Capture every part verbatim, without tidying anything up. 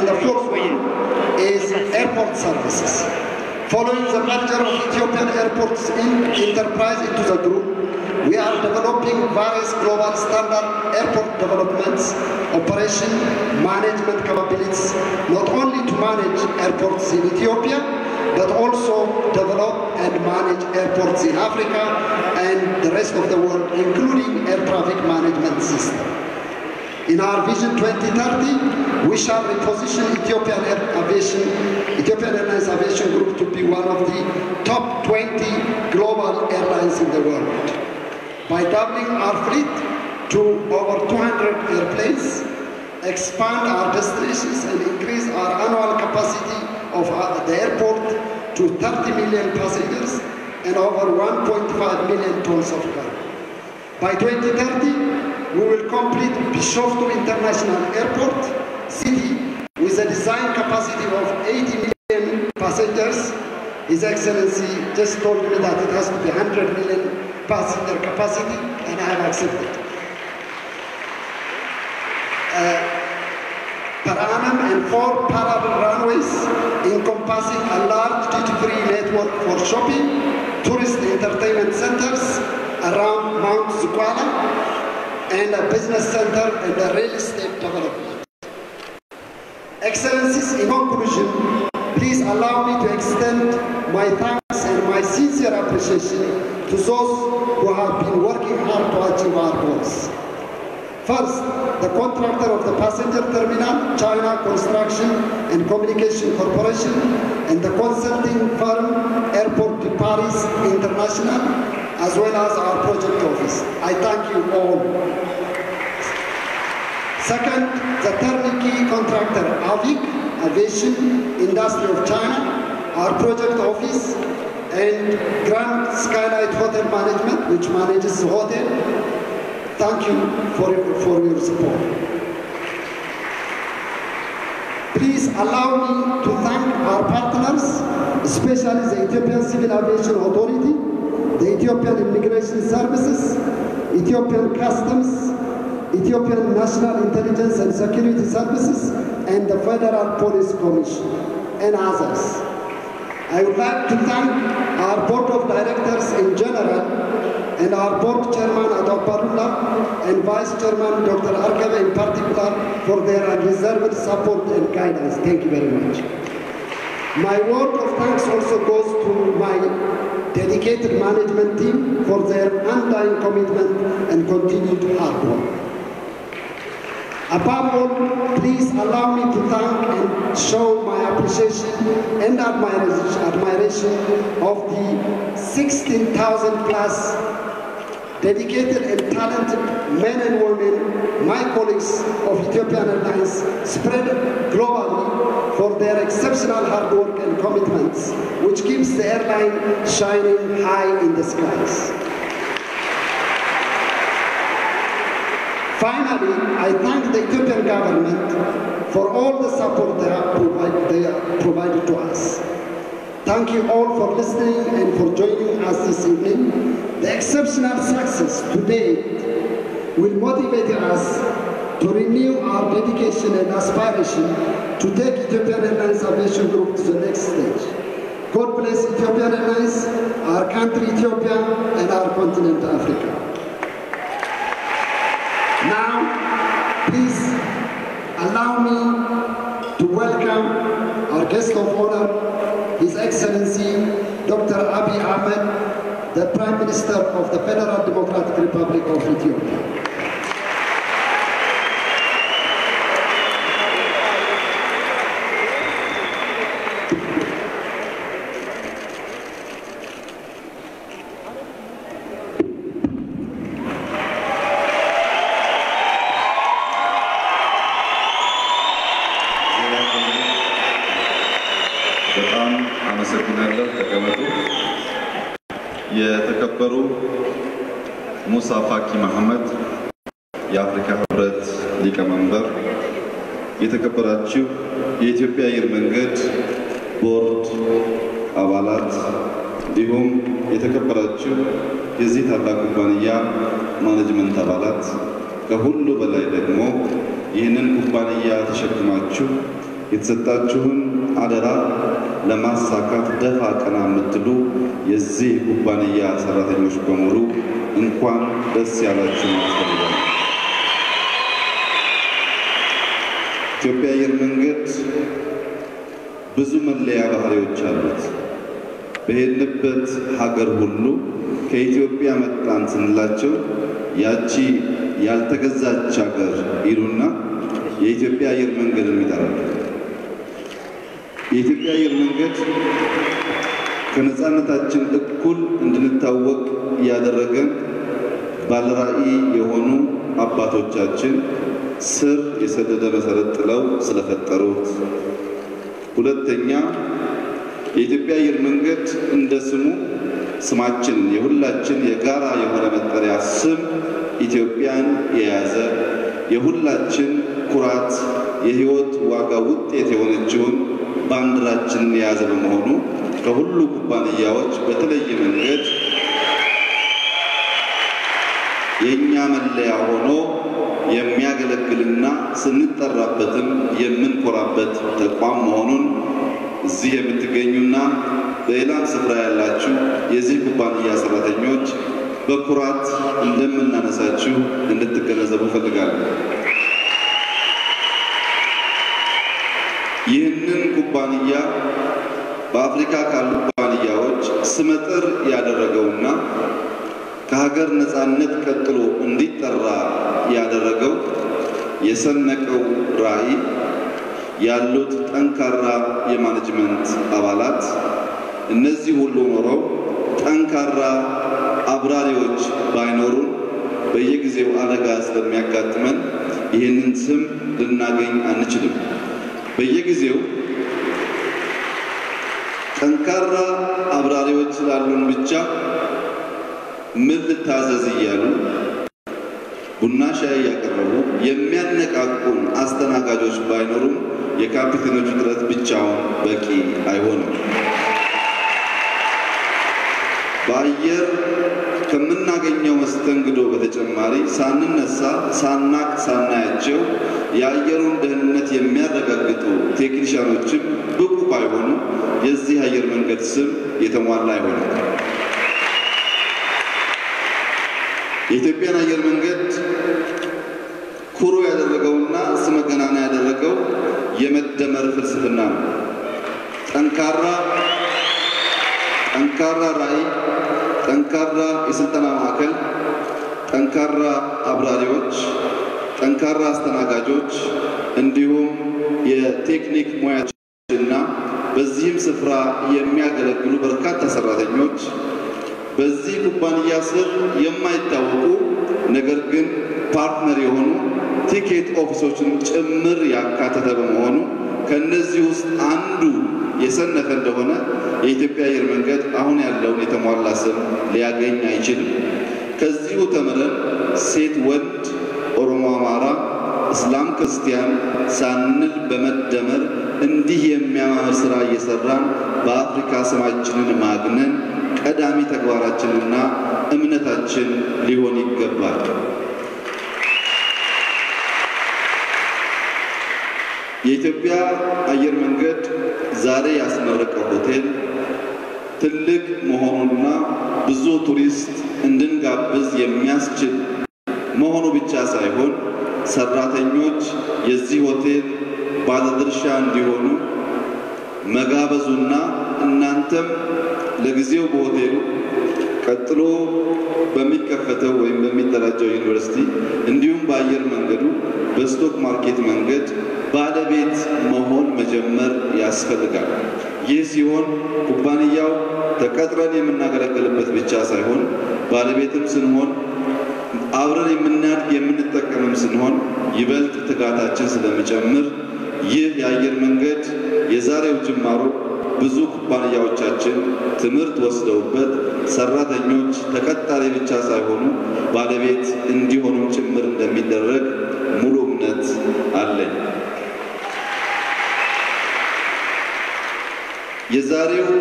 the fourth one is airport services. Following the merger of Ethiopian Airports Enterprise into the group, we are developing various global standard airport developments, operation, management capabilities, not only to manage airports in Ethiopia, but also develop and manage airports in Africa and the rest of the world, including air traffic management system. In our Vision twenty thirty, we shall reposition Ethiopian Air Aviation, Ethiopian Airlines Aviation Group to be one of the top twenty global airlines in the world. By doubling our fleet to over two hundred airplanes, expand our destinations and increase our annual capacity of the airport to thirty million passengers and over one point five million tons of cargo. By twenty thirty, we will complete Bishoftu International Airport City with a design capacity of eighty million passengers. His Excellency just told me that it has to be one hundred million passenger capacity, and I have accepted. Uh, per annum and four parallel runways encompassing a large duty-free network for shopping, tourist entertainment centers around Mount Zukwala, and a business center and a real estate development. Excellencies, in conclusion, please allow me to extend my thanks and my sincere appreciation to those who have been working hard to achieve our goals. First, the contractor of the passenger terminal, China Construction and Communication Corporation, and the consulting firm, Airport de Paris International, as well as our project office. I thank you all. Second, the turnkey contractor, AVIC, Aviation Industry of China, our project office, and Grand Skylight Hotel Management, which manages the hotel. Thank you for, for your support. Please allow me to thank our partners, especially the Ethiopian Civil Aviation Authority, the Ethiopian Immigration Services, Ethiopian Customs, Ethiopian National Intelligence and Security Services, and the Federal Police Commission, and others. I would like to thank our Board of Directors in general, and our Board Chairman Adolf Barula, and Vice Chairman Doctor Arkabe in particular, for their unreserved support and guidance. Thank you very much. My word of thanks also goes to my dedicated management team for their undying commitment and continued hard work. Above all, please allow me to thank and show my appreciation and admiration of the sixteen thousand plus dedicated and talented men and women, my colleagues of Ethiopian Airlines, spread globally for their exceptional hard work and commitments, which keeps the airline shining high in the skies. Finally, I thank the Ethiopian government for all the support they have provided, they have provided to us. Thank you all for listening and for joining us this evening. The exceptional success today will motivate us to renew our dedication and aspiration to take Ethiopian Airlines Aviation Group to the next stage. God bless Ethiopian Airlines, our country Ethiopia, and our continent Africa. Now, please allow me to welcome our guest of honor, His Excellency Doctor Abiy Ahmed, the Prime Minister of the Federal Democratic Republic of Ethiopia. የተከበሩ ሙሳ ፋኪ መሐመድ የአፍሪካ ህብረት ሊቀመንበር፣ የተከበራችሁ የኢትዮጵያ አየር መንገድ ቦርድ አባላት፣ እንዲሁም የተከበራችሁ የዚህ ታላቅ ኩባንያ ማኔጅመንት አባላት፣ ከሁሉ በላይ ደግሞ ይህንን ኩባንያ ተሸክማችሁ የተሰጣችሁን አደራ ለማሳካት ደፋ ቀና የምትሉ የዚህ ኩባንያ ሰራተኞች በሙሉ እንኳን ደስ ያላችሁ ማለት ነው። ኢትዮጵያ አየር መንገድ ብዙ መለያ ባህሪዎች አሉት። በሄድንበት ሀገር ሁሉ ከኢትዮጵያ መጣን ስንላቸው ያቺ ያልተገዛች ሀገር ይሉና የኢትዮጵያ አየር መንገድን ይጠራሉ። የኢትዮጵያ አየር መንገድ ከነፃነታችን እኩል እንድንታወቅ ያደረገን ባለራዕይ የሆኑ አባቶቻችን ስር የሰደደ መሰረት ጥለው ስለፈጠሩት፣ ሁለተኛ የኢትዮጵያ አየር መንገድ እንደ ስሙ ስማችን የሁላችን የጋራ የሆነ መጠሪያ ስም ኢትዮጵያን የያዘ የሁላችን ኩራት የህይወት ዋጋ ውጤት የሆነችውን ባንዲራችንን የያዘ በመሆኑ ከሁሉ ኩባንያዎች በተለየ መንገድ የኛ መለያ ሆኖ የሚያገለግልና ስንጠራበትም የምንኮራበት ተቋም መሆኑን እዚህ የምትገኙና በሌላም ስፍራ ያላችሁ የዚህ ኩባንያ ሰራተኞች በኩራት እንደምናነሳችሁ እንድትገነዘቡ ፈልጋለሁ። ይህንን ኩባንያ በአፍሪካ ካሉ ኩባንያዎች ስመጥር ያደረገውና ከሀገር ነፃነት ቀጥሎ እንዲጠራ ያደረገው የሰነቀው ራዕይ ያሉት ጠንካራ የማኔጅመንት አባላት እነዚህ ሁሉ ኖረው ጠንካራ አብራሪዎች ባይኖሩን በየጊዜው አደጋ ስለሚያጋጥመን ይህንን ስም ልናገኝ አንችልም። በየጊዜው ጠንካራ አብራሪዎች ስላሉን ብቻ ምን ልታዘዝ እያሉ ቡና ሻይ ያቀረቡ የሚያነቃቁን አስተናጋጆች ባይኖሩም የካፒቴኖቹ ጥረት ብቻውን በቂ አይሆንም። በአየር ከምናገኘው መስተንግዶ በተጨማሪ ሳንነሳ ሳናቅ ሳናያቸው የአየሩን ደህንነት የሚያረጋግጡ ቴክኒሻኖችም ብቁ ባይሆኑ የዚህ አየር መንገድ ስም የተሟላ አይሆንም። የኢትዮጵያን አየር መንገድ ኩሩ ያደረገውና ስመ ገናና ያደረገው የመደመር ፍልስፍና ነው። ጠንካራ ጠንካራ ራዕይ፣ ጠንካራ የስልጠና ማዕከል፣ ጠንካራ አብራሪዎች፣ ጠንካራ አስተናጋጆች እንዲሁም የቴክኒክ ሙያዎችና በዚህም ስፍራ የሚያገለግሉ በርካታ ሰራተኞች በዚህ ኩባንያ ስር የማይታወቁ ነገር ግን ፓርትነር የሆኑ ቲኬት ኦፊሶችን ጭምር ያካተተ በመሆኑ ከነዚህ ውስጥ አንዱ የሰነፈ እንደሆነ የኢትዮጵያ አየር መንገድ አሁን ያለውን የተሟላ ስም ሊያገኝ አይችልም። ከዚሁ ተምረን ሴት ወንድ፣ ኦሮሞ አማራ፣ እስላም ክርስቲያን ሳንል በመደመር እንዲህ የሚያማምር ስራ እየሰራን በአፍሪካ ስማችንን ማግነን ቀዳሚ ተግባራችንና እምነታችን ሊሆን ይገባል። የኢትዮጵያ አየር መንገድ ዛሬ ያስመረቀው ሆቴል ትልቅ መሆኑና ብዙ ቱሪስት እንድንጋብዝ የሚያስችል መሆኑ ብቻ ሳይሆን ሰራተኞች የዚህ ሆቴል ባለድርሻ እንዲሆኑ መጋበዙና እናንተም ለጊዜው በሆቴሉ ቀጥሎ በሚከፈተው ወይም በሚደራጀው ዩኒቨርሲቲ እንዲሁም በአየር መንገዱ በስቶክ ማርኬት መንገድ ባለቤት መሆን መጀመር ያስፈልጋል። ይህ ሲሆን ኩባንያው ተቀጥረን የምናገለግልበት ብቻ ሳይሆን ባለቤትም ስንሆን አብረን የምናድግ የምንጠቀምም ስንሆን ይበልጥ ትጋታችን ስለሚጨምር ይህ የአየር መንገድ የዛሬው ጅማሮ ብዙ ኩባንያዎቻችን ትምህርት ወስደውበት ሰራተኞች ተቀጣሪ ብቻ ሳይሆኑ ባለቤት እንዲሆኑ ጭምር እንደሚደረግ ሙሉ እምነት አለኝ። የዛሬው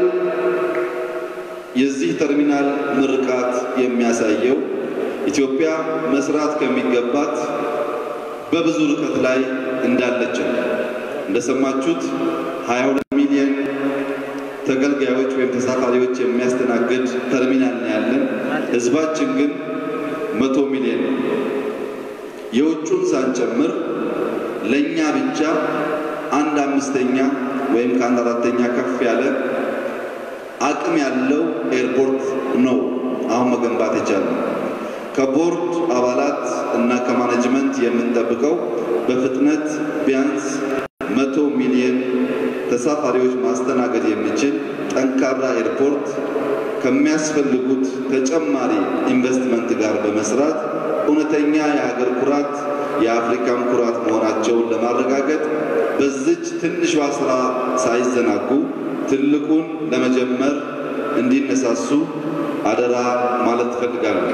የዚህ ተርሚናል ምርቃት የሚያሳየው ኢትዮጵያ መስራት ከሚገባት በብዙ ርቀት ላይ እንዳለች ነው። እንደሰማችሁት ሃያ ሁለት ሚሊዮን ተገልጋዮች ወይም ተሳፋሪዎች የሚያስተናግድ ተርሚናል ነው ያለን። ህዝባችን ግን መቶ ሚሊዮን ነው። የውጩን ሳንጨምር ለኛ ብቻ አንድ አምስተኛ ወይም ከአንድ አራተኛ ከፍ ያለ አቅም ያለው ኤርፖርት ነው አሁን መገንባት የቻለው። ከቦርድ አባላት እና ከማኔጅመንት የምንጠብቀው በፍጥነት ቢያንስ መቶ ሚሊዮን ተሳፋሪዎች ማስተናገድ የሚችል ጠንካራ ኤርፖርት ከሚያስፈልጉት ተጨማሪ ኢንቨስትመንት ጋር በመስራት እውነተኛ የሀገር ኩራት የአፍሪካም ኩራት መሆናቸውን ለማረጋገጥ በዚች ትንሽ ስራ ሳይዘናጉ ትልቁን ለመጀመር እንዲነሳሱ አደራ ማለት ፈልጋለሁ።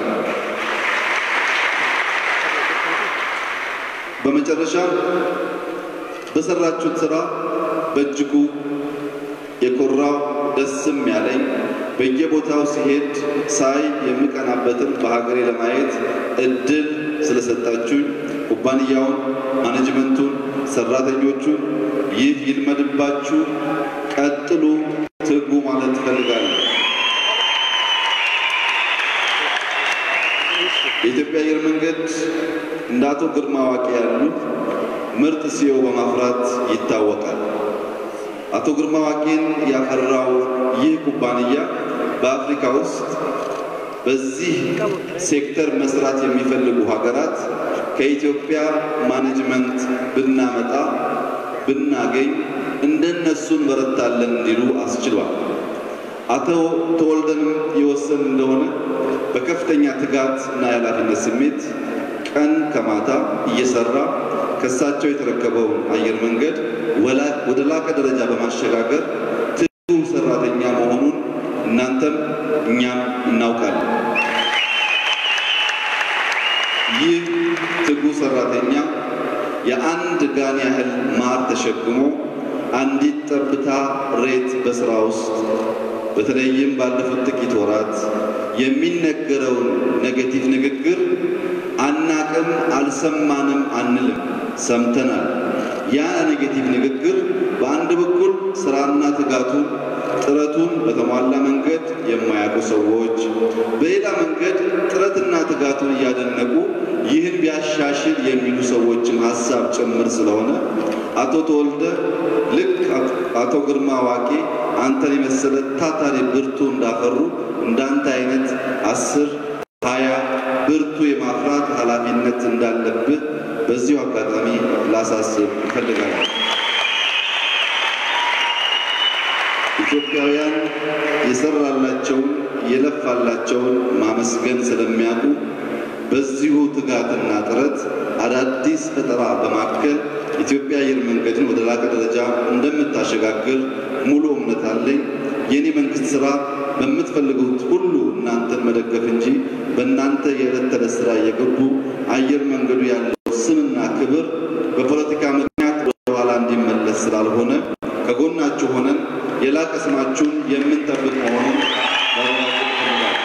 በመጨረሻ በሰራችሁት ስራ በእጅጉ የኮራው ደስም ያለኝ በየቦታው ሲሄድ ሳይ የሚቀናበትን በሀገሬ ለማየት እድል ስለሰጣችሁ ኩባንያውን፣ ማኔጅመንቱን፣ ሰራተኞቹን ይህ ይልመድባችሁ፣ ቀጥሉ፣ ትጉ ማለት ፈልጋለሁ። የኢትዮጵያ አየር መንገድ እንደ አቶ ግርማ ዋቄ ያሉ ምርጥ ሲኦ በማፍራት ይታወቃል። አቶ ግርማ ዋቄን ያፈራው ይህ ኩባንያ በአፍሪካ ውስጥ በዚህ ሴክተር መስራት የሚፈልጉ ሀገራት ከኢትዮጵያ ማኔጅመንት ብናመጣ ብናገኝ እንደነሱን በረታለን እንዲሉ አስችሏል። አቶ ተወልደንም የወሰን እንደሆነ በከፍተኛ ትጋት እና የኃላፊነት ስሜት ቀን ከማታ እየሰራ ከሳቸው የተረከበውን አየር መንገድ ወደ ላቀ ደረጃ በማሸጋገር ትጉ ሰራተኛ መሆኑን እናንተም እኛም እናውቃለን። ይህ ትጉ ሰራተኛ የአንድ ጋን ያህል ማር ተሸክሞ አንዲት ጠብታ ሬት በስራ ውስጥ በተለይም ባለፉት ጥቂት ወራት የሚነገረውን ኔጌቲቭ ንግግር አናቅም፣ አልሰማንም አንልም፣ ሰምተናል። ያ ኔጌቲቭ ንግግር በአንድ በኩል ስራና ትጋቱን ጥረቱን በተሟላ መንገድ የማያውቁ ሰዎች፣ በሌላ መንገድ ጥረትና ትጋቱን እያደነቁ ይህን ቢያሻሽል የሚሉ ሰዎችን ሐሳብ ጭምር ስለሆነ አቶ ተወልደ ልክ አቶ ግርማ ዋቄ አንተን የመሰለ ታታሪ ብርቱ እንዳፈሩ እንዳንተ አይነት አስር ሃያ ብርቱ የማፍራት ኃላፊነት እንዳለብህ በዚሁ አጋጣሚ ላሳስብ እፈልጋለሁ። ኢትዮጵያውያን የሰራላቸውን የለፋላቸውን ማመስገን ስለሚያውቁ በዚሁ ትጋትና ጥረት አዳዲስ ፈጠራ በማከል ኢትዮጵያ አየር መንገድን ወደ ላቀ ደረጃ እንደምታሸጋግር ሙሉ እምነት አለኝ። የኔ መንግስት ስራ በምትፈልጉት ሁሉ እናንተን መደገፍ እንጂ በእናንተ የዕለት ተዕለት ስራ እየገቡ አየር መንገዱ ያለው ስምና ክብር በፖለቲካ ምክንያት ወደ ኋላ እንዲመለስ ስላልሆነ ከጎናችሁ ሆነን የላቀ ስማችሁን የምንጠብቅ መሆኑን ማረጋገጥ ፈልጋለሁ።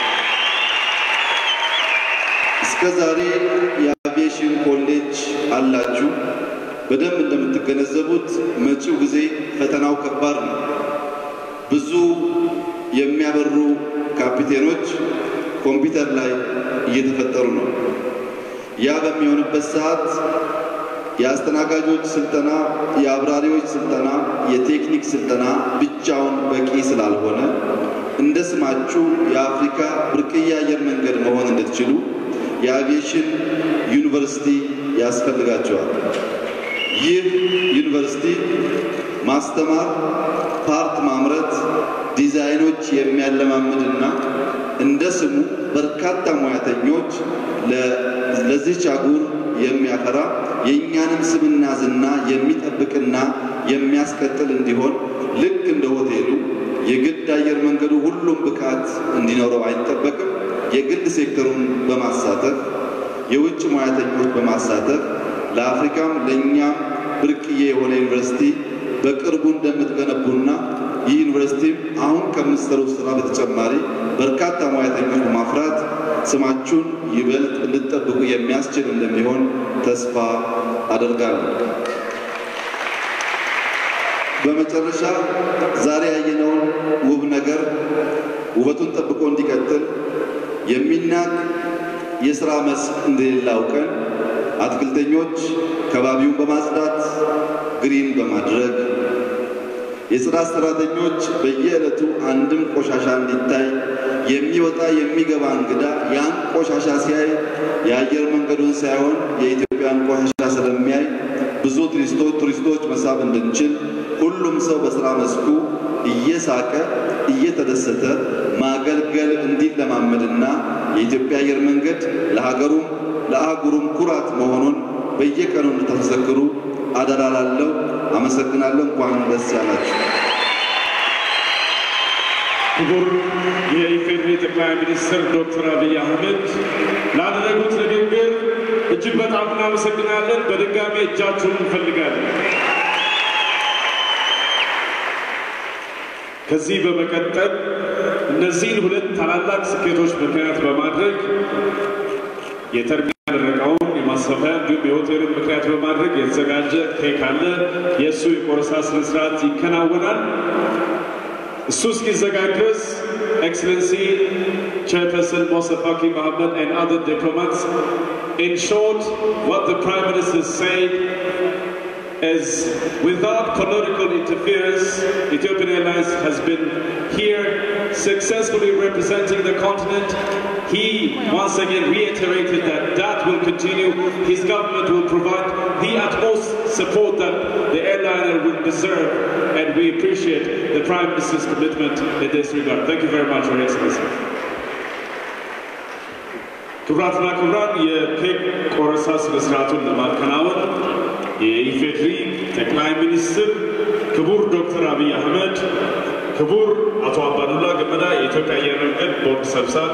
እስከዛሬ የአቪዬሽን ኮሌጅ አላችሁ። በደንብ እንደምትገነዘቡት መጪው ጊዜ ፈተናው ከባድ ነው። ብዙ የሚያበሩ ካፒቴኖች ኮምፒውተር ላይ እየተፈጠሩ ነው። ያ በሚሆንበት ሰዓት የአስተናጋጆች ስልጠና፣ የአብራሪዎች ስልጠና፣ የቴክኒክ ስልጠና ብቻውን በቂ ስላልሆነ እንደ ስማችሁ የአፍሪካ ብርቅዬ አየር መንገድ መሆን እንድትችሉ የአቪዬሽን ዩኒቨርሲቲ ያስፈልጋቸዋል። ይህ ዩኒቨርሲቲ ማስተማር፣ ፓርት ማምረት፣ ዲዛይኖች የሚያለማምድና እንደ ስሙ በርካታ ሙያተኞች ለዚህ አህጉር የሚያፈራ የኛንም ስምና ዝና የሚጠብቅና የሚያስቀጥል እንዲሆን ልክ እንደ ሆቴሉ የግድ አየር መንገዱ ሁሉም ብቃት እንዲኖረው አይጠበቅም። የግል ሴክተሩን በማሳተፍ የውጭ ሙያተኞች በማሳተፍ ለአፍሪካም ለኛም ብርቅዬ የሆነ ዩኒቨርሲቲ በቅርቡ እንደምትገነቡና ይህ ዩኒቨርሲቲ አሁን ከምትሰሩት ስራ በተጨማሪ በርካታ ሙያተኞች በማፍራት ስማችሁን ይበልጥ እንድትጠብቁ የሚያስችል እንደሚሆን ተስፋ አደርጋለሁ። በመጨረሻ ዛሬ ያየነውን ውብ ነገር ውበቱን ጠብቆ እንዲቀጥል የሚናቅ የሥራ መስክ እንደሌለ አውቀን አትክልተኞች ከባቢውን በማጽዳት ግሪን በማድረግ የጽዳት ሰራተኞች በየዕለቱ አንድም ቆሻሻ እንዲታይ የሚወጣ የሚገባ እንግዳ ያን ቆሻሻ ሲያይ የአየር መንገዱን ሳይሆን የኢትዮጵያን ቆሻሻ ስለሚያይ ብዙ ቱሪስቶች ቱሪስቶች መሳብ እንድንችል ሁሉም ሰው በሥራ መስኩ እየሳቀ እየተደሰተ ማገልገል እንዲለማመድና የኢትዮጵያ አየር መንገድ ለሀገሩም ለአህጉሩም ኩራት መሆኑን በየቀኑ እንድታስዘክሩ አደራ ላለው አመሰግናለሁ። እንኳን ደስ ያላችሁ። ክቡር የኢፌዴሪ ጠቅላይ ሚኒስትር ዶክተር አብይ አህመድ ላደረጉት ንግግር እጅግ በጣም እናመሰግናለን። በድጋሚ እጃችሁን እንፈልጋለን። ከዚህ በመቀጠል እነዚህን ሁለት ታላላቅ ስኬቶች ምክንያት በማድረግ የተርሚናል ረቃውን የማስፋፊያ እንዲሁም የሆቴልን ምክንያት በማድረግ የተዘጋጀ ኬክ አለ። የእሱ የቆረሳ ስነ ስርዓት ይከናወናል። እሱ እስኪዘጋጅ ድረስ Excellency Chairperson Moussa Faki Mohammed and other diplomats, in short, what the Prime Minister said is, without political interference, Ethiopian Airlines has been here successfully representing the continent. He once again reiterated that that will continue. His government will provide the utmost support that the airliner will deserve, and we appreciate the Prime Minister's commitment in this regard. Thank you very much, Your Excellency. ክቡራትና ክቡራን የኬክ ቆረሳ ስነ ስርዓቱን ለማከናወን የኢፌዴሪ ጠቅላይ ሚኒስትር ክቡር ዶክተር አብይ አህመድ፣ ክቡር አቶ አባዱላ ገመዳ የኢትዮጵያ አየር መንገድ ቦርድ ሰብሳቢ፣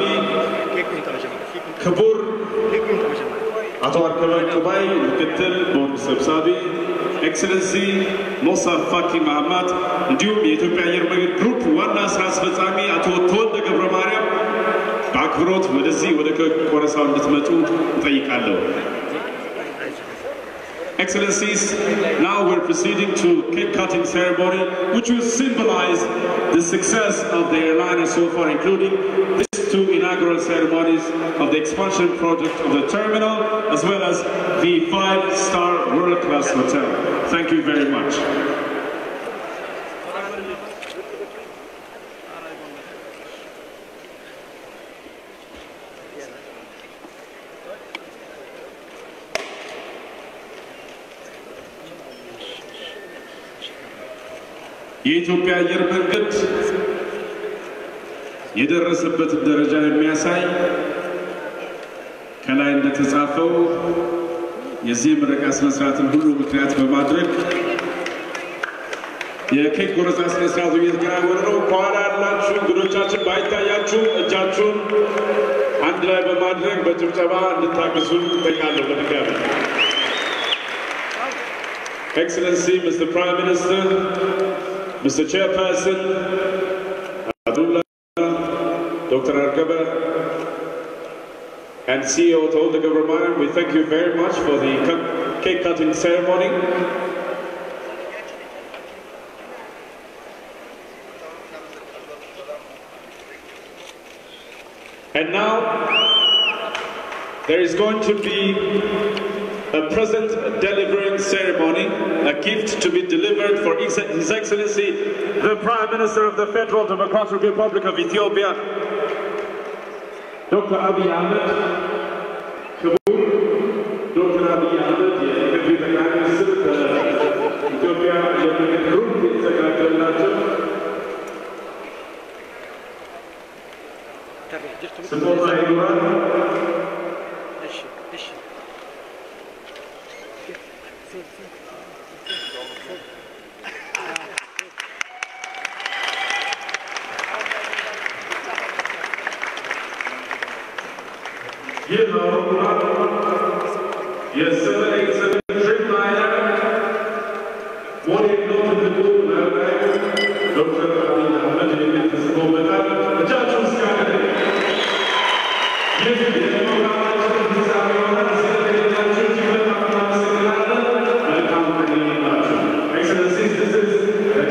ክቡር አቶ አርከበ ጩባይ ምክትል ቦርድ ሰብሳቢ፣ ኤክሰለንሲ ሞሳ ፋኪ መሐመድ እንዲሁም የኢትዮጵያ አየር መንገድ ግሩፕ ዋና ስራ አስፈጻሚ አቶ ተወልደ ገብረ ማርያም በአክብሮት ወደዚህ ወደ ቆረሳው እንድትመጡ እጠይቃለሁ። Excellencies, now we're proceeding to cake cutting ceremony, which will symbolize the success of the airliner so far, including these two inaugural ceremonies of the expansion project of the terminal, as well as the five-star world-class hotel. Thank you very much. የኢትዮጵያ አየር መንገድ የደረሰበት ደረጃ የሚያሳይ ከላይ እንደተጻፈው የዚህ ምረቃ ስነ ስርዓትን ሁሉ ምክንያት በማድረግ የኬክ ቆረሳ ስነ ስርዓቱ እየተከናወነ ነው። ከኋላ ያላችሁ እንግዶቻችን ባይታያችሁ እጃችሁን አንድ ላይ በማድረግ በጭብጨባ እንድታግዙን እጠይቃለሁ። በድጋሚ Excellency Mister Prime Minister, Mister Chairperson, Abdullah, Doctor Arkaba, and C E O Tolda Government, we thank you very much for the cake cutting ceremony. And now, there is going to be a present delivering ceremony, a gift to be delivered for His Excellency, the Prime Minister of the Federal Democratic Republic of Ethiopia, Doctor Abiy Ahmed. Kabul, Doctor Abiy Ahmed, the Prime Minister of Ethiopia, the group is a support by everyone. Yes, sir, it's a trip liner. What is not to do, Doctor Abiy Ahmed, in this moment, the judge was coming. Yes, Excellencies, this is the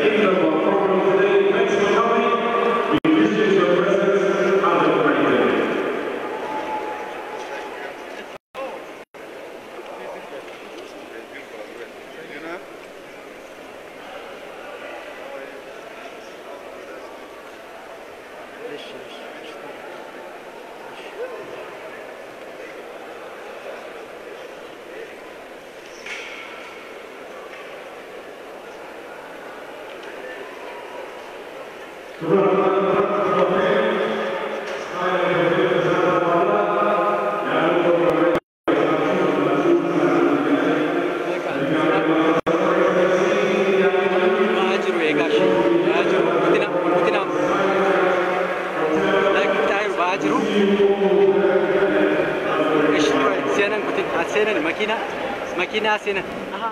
Makina, makina sini. Aha.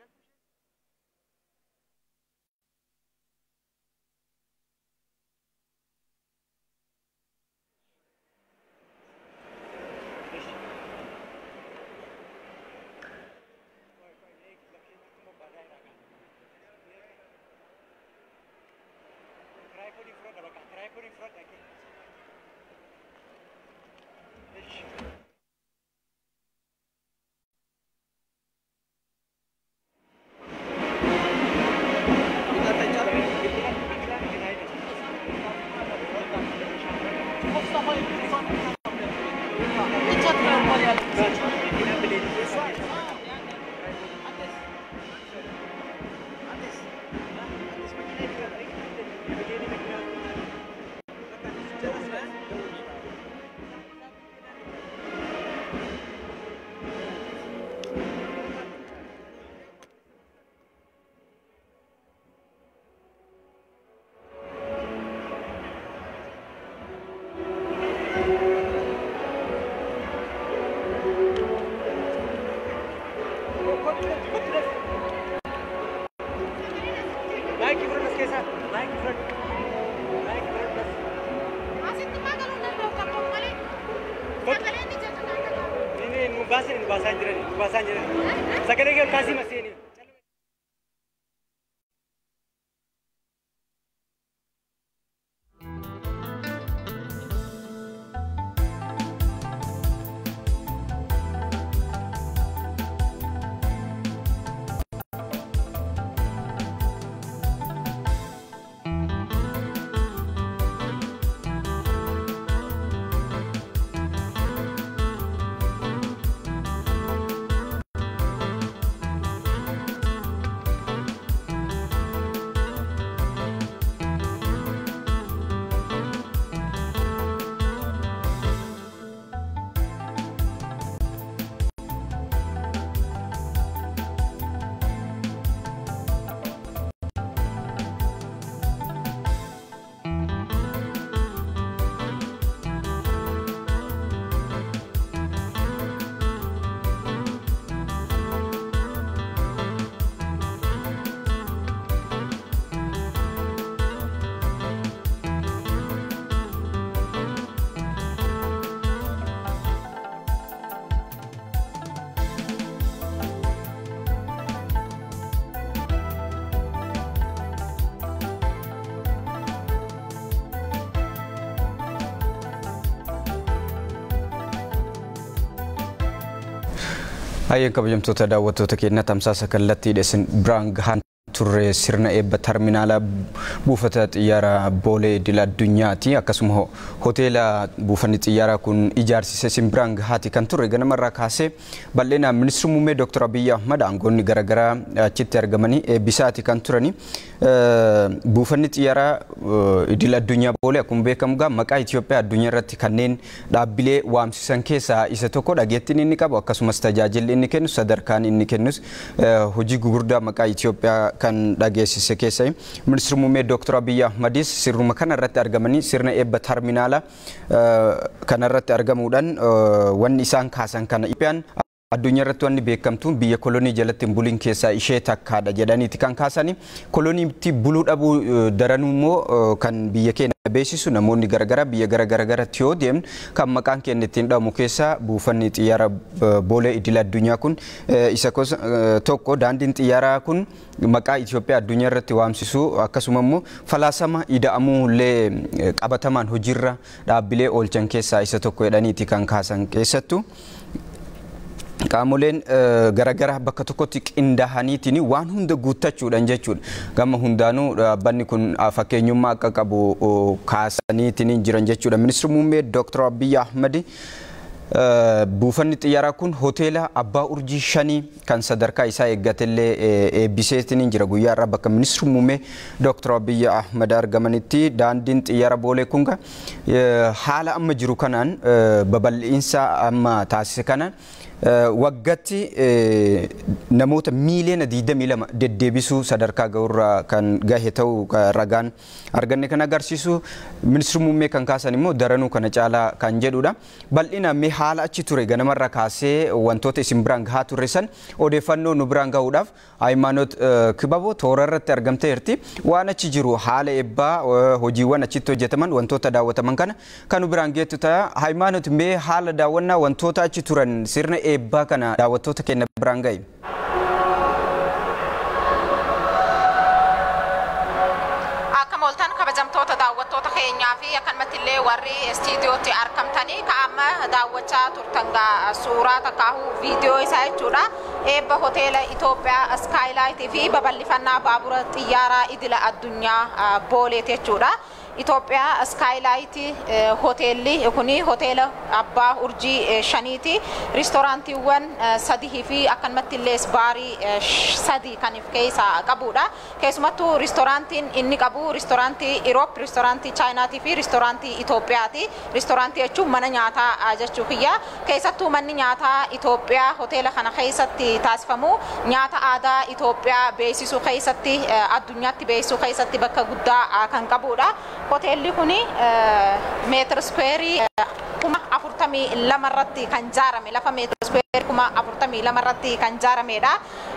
Ayyan kabajamtoota daawwattoota keenya tamsaasa kallattii dheessin biraan gahaan turre sirna eebba terminaala buufata xiyyaara Boolee Idil Addunyaati. Akkasuma hoteela buufanni xiyyaaraa kun ijaarsise simbiraan gahaati kan turre ganamarraa kaasee bal'inaan ministeerri muummee Dr. Abiy Ahmad aangoonni garaagaraa achitti argamanii eebbisaati kan turani. Buufanni xiyyaaraa Idil Addunyaa Boolee akkuma beekamu gaa maqaa Itoophiyaa addunyaa irratti kanneen dhaabbilee waamsisan keessaa isa tokko dhageettiin inni qabu akkasumas tajaajilli inni kennu sadarkaan inni kennus hojii gurguddaa maqaa Itoophiyaa kan dhageessise keessa ministeerri muummee Dr. Abiy Ahmadis sirnuma kana irratti argamanii sirna eebba terminaala kana irratti argamuudhaan wanni isaan kaasan kana Itoophiyaan addunyaa irratti wanni beekamtuun biyya kolonii jalatti buliin keessaa ishee takkaadha jedhaniiti kan kaasanii koloniitti buluu dhabuu daranuu immoo kan biyya keenya beeksisu namoonni garagara biyya garagaratti yoo deemnu kan maqaan keenya ittiin dhamu keessaa buufanni xiyyaara Boolee Idil Addunyaa kun isa tokko daandiin xiyyaaraa kun maqaa Itoophiyaa addunyaa irratti waamsisu akkasuma immoo falaasama ida'amuullee qabatamaan hojiirra dhaabbilee oolchan keessaa isa tokko jedhaniiti kan kaasan keessattuu qaamoleen garagara bakka tokkotti qindahaniitiin waan hunda guuttachuudhaan jechuudha. Gama hundaanuu dhaabbanni kun fakkeenyummaa akka qabu kaasaniitiin jiran jechuudha. Ministeerri muummee Dr. Abiy Ahmed buufanni xiyyaaraa kun hoteela Abbaa Urjii shanii kan sadarkaa isaa eeggatee eebbiseetiin jira. Guyyaa irraa bakka ministeerri muummee Dr. Abiy Ahmed argamanitti daandiin xiyyaara Boolee kun haala amma jiru kanaan babal'iinsa amma taasise kanaan waggaatti namoota miiliyoona digdamii lama deddeebisuu sadarkaa ga'uurraa kan gahe ta'uu ragaan arganne kan agarsiisu. Ministeerri muummee kan kaasan immoo daranuu kana caalaa kan jedhudha. Bal'ina mee haala achi ture ganamarra kaasee wantoota isin biraan gahaa turre san odeeffannoo nu biraan gahuudhaaf Hayimaanoot Kibaboo toora irratti argamteerti. Waan achi jiru haala eebbaa hojiiwwan achitti hojjetaman wantoota daawwataman kana kan nu biraan geettu ta'a. Hayimaanoot mee haala daawwannaa wantoota achi turan sirna eebbaa kana daawwattoota keenya biraan gahe. Akkamoltan kabajamtoota daawwattoota keenyaa fi akkanumatti illee warri istiidiyootti argamtanii ka'amma daawwachaa turtan suuraa takkaahu viidiyoo isaa jechuudha. Eebba hoteela Itoophiyaa Skylight fi babal'ifannaa baabura xiyyaaraa idila addunyaa Booleeti jechuudha. Itoophiyaa Skylight hoteelli kuni hoteela Abbaa Urjii shaniiti. Riistooraantiiwwan sadii fi akkanumatti illee baarii sadii kan of keessaa qabudha. Keessumattuu riistooraantiin inni qabu riistooraantii Euroop, riistooraantii Chaayinaatii fi riistooraantii Itoophiyaati. Riistooraantii jechuun mana nyaataa jechuu kiyya. Keessattuu manni nyaataa Itoophiyaa hoteela kana keessatti taasifamu nyaata aadaa Itoophiyaa beeksisuu keessatti addunyaatti beeksisuu keessatti bakka guddaa kan qabudha. Hoteelli kuni meetira square kuma afurtamii lama irratti kan ijaarame lafa meetira square kuma afurtamii lama irratti kan ijaaramedha.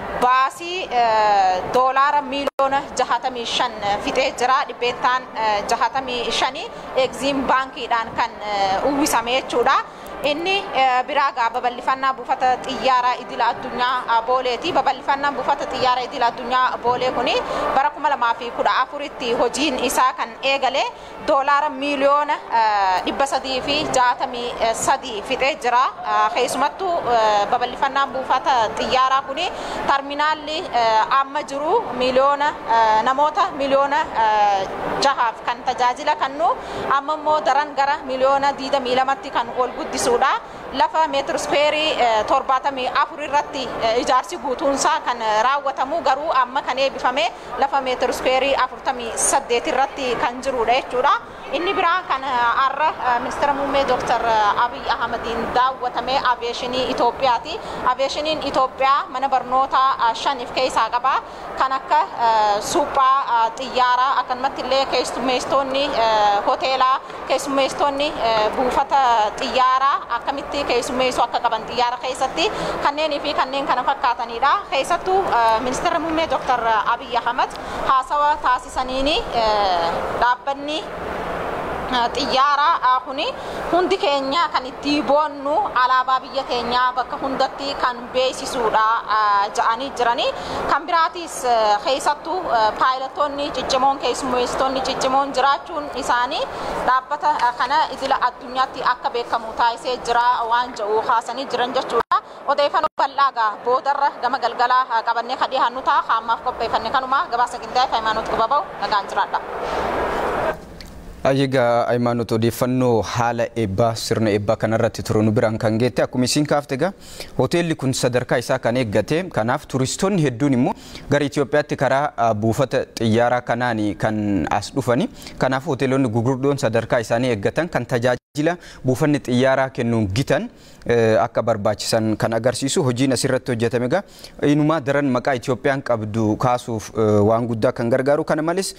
Baasii doolaara miiliyoona jahatamii shan fixee jira. Dhibbeettaan jahatamii shanii Exim baankiidhaan kan uwwisame jechuudha. Inni biraa babal'ifannaa buufata xiyyaaraa idila addunyaa Booleeti. Babal'ifannaan buufata xiyyaaraa idila addunyaa Boolee kuni bara kuma lamaa fi kudha afuritti hojiin isaa kan eegale doolaara miiliyoona dhibba sadii fi jaatamii sadii fixee jira. Keessumattuu babal'ifannaan buufata xiyyaaraa kuni terminaalli amma jiru miiliyoona namoota miiliyoona jahaaf kan tajaajila kennu amma immoo daran gara miiliyoona digdamii lamatti kan ol guddisu. Lafa meetira square torbaatamii afur irratti ijaarsi guutuunsaa kan raawwatamu garuu amma kan eebbifame lafa meetira square afurtamii saddeet irratti kan jirudha jechuudha. Inni biraa kan har'a ministeera muummee Dr. Abiy Ahmediin daawwatame aviyeeshinii Itoophiyaati. Aviyeeshiniin Itoophiyaa mana barnootaa shaniif keessaa qaba. Kan akka suphaa xiyyaaraa akkanumatti illee keessummeessitoonni hoteelaa keessummeessitoonni buufata xiyyaaraa akkamitti keessummeessuu akka qaban xiyyaara keessatti kanneenii fi kanneen kana fakkaatanidha. Keessattuu ministeera muummee Dr. Abiy Ahmed haasawa taasisaniini dhaabbanni xiyyaara kuni hundi keenya kan itti boonnu alaabaa biyya keenyaa bakka hundatti kan beeksisuudha ja'anii jiranii. Kan biraatis keessattuu paayilotonni ciccimoon keessummeessitoonni ciccimoon jiraachuun isaanii dhaabbata kana idila addunyaatti akka beekamu taasisee jira waan jedhu kaasanii jiran jechuudha. Odeeffannoo bal'aa boodarra gama galgalaa qabannee kan dhiyaannu ta'a. Hammaaf qopheeffanne kanuma gabaasa qindaa'e Hayimaanoot Kibaboo nagaan jiraadha. Ayyaga Hayimaanoot odeeffannoo haala eebbaa sirna eebbaa kanarratti turu nu biraan kan geette akkuma isin kaafte egaa hoteelli kun sadarkaa isaa kan eeggate kanaaf turistoonni hedduun immoo gara Itoophiyaatti karaa buufata xiyyaaraa kanaan kan as dhufani. Kanaaf hoteelonni gurguddoon sadarkaa isaanii eeggatan kan tajaajila buufanni xiyyaaraa kennuun gitan akka barbaachisan kan agarsiisu hojiin asirratti hojjetame egaa inumaa daran maqaa Itoophiyaan qabdu kaasuuf waan guddaa kan gargaaru. Kana malees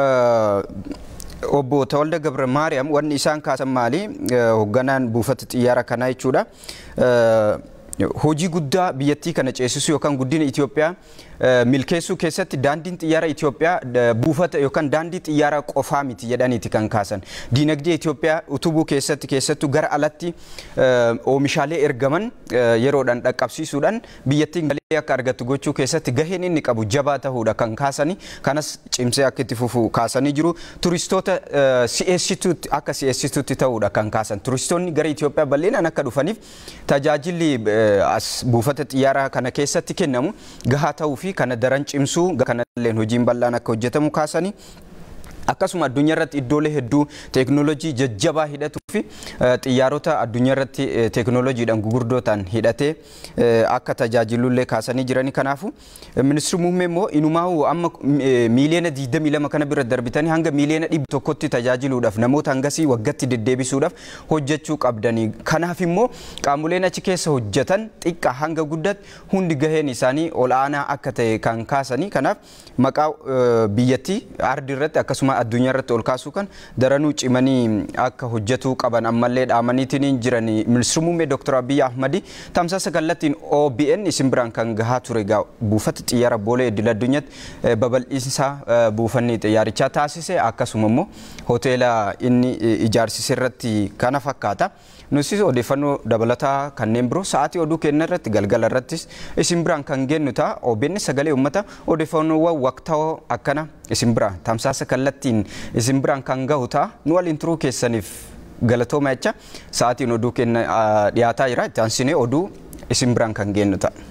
Obbo Tawalda Gabra Maariyaam wanni isaan kaasan maali hoogganaan buufata xiyyaara kanaa jechuudha. Hojii guddaa biyyattii kana ceesisuu yookaan guddina Itoophiyaa milkeessuu keessatti daandiin xiyyaara Itoophiyaa buufata yookaan daandii xiyyaara qofaa miti jedhaniiti kan kaasan. Diinagdee Itoophiyaa utubuu keessatti keessattuu gara alatti oomishaalee ergaman yeroodhaan dhaqqabsiisuudhaan biyyattiin galii akka argattu gochuu keessatti gaheen inni qabu jabaa ta'uudha kan kaasanii. Kanas cimsee akka itti fufu kaasanii jiru. Turistoota si'eessituutti akka si'eessituutti ta'uudha kan kaasan. Turistoonni gara Itoophiyaa bal'inaan akka dhufaniif tajaajilli as buufata xiyyaara kana keessatti kennamu gahaa ta'uu fi kana daran cimsuu kanallee hojiin bal'aan akka hojjetamu kaasanii. Akkasuma addunyaa irratti iddoolee hedduu teeknooloojii jajjabaa hidhatuu fi xiyyaarota addunyaa irratti teeknooloojiidhaan gugurdootaan hidhatee akka tajaajilullee kaasanii jiranii. Kanaafu ministeerri muummee immoo inumaa'uu amma miiliyoona digdamii lama kana bira darbitanii hanga miiliyoona dhibba tokkotti tajaajiluudhaaf namoota hangasii waggaatti deddeebisuudhaaf hojjechuu qabdanii. Kanaaf immoo qaamoleen achi keessa hojjetan xiqqaa hanga guddatti hundi gaheen isaanii ol'aanaa akka ta'e kan kaasanii. Kanaaf maqaa biyyattii ardii irratti akkasuma addunyaa irratti ol kaasuu kan daranuu cimanii akka hojjetuu qaban ammallee dhaamaniitiin jiranii. Ministeerri muummee Dr. Abiy Ahmad tamsaasa kallattiin O B N isin biraan kan gahaa ture buufata xiyyaara Boolee Idil Addunyaatti babal'iinsa buufanni xiyyaarichaa taasise akkasuma immoo hoteela inni ijaarsise irratti kana fakkaata. Nuti odeeffannoo dabalataa kanneen biroo sa'aatii oduu kenna irratti galgala irrattis isin biraan kan geenyu ta'a. O B N sagalee uummata odeeffannoowwan waqtaawoo akkana isin biraan tamsaasa kallattiin isin biraan kan gahu ta'a. Nu waliin turuu keessaniif galatooma jecha sa'aatiin oduu kenna dhiyaataa jira. Itti aansinee oduu isin biraan kan geenyu ta'a.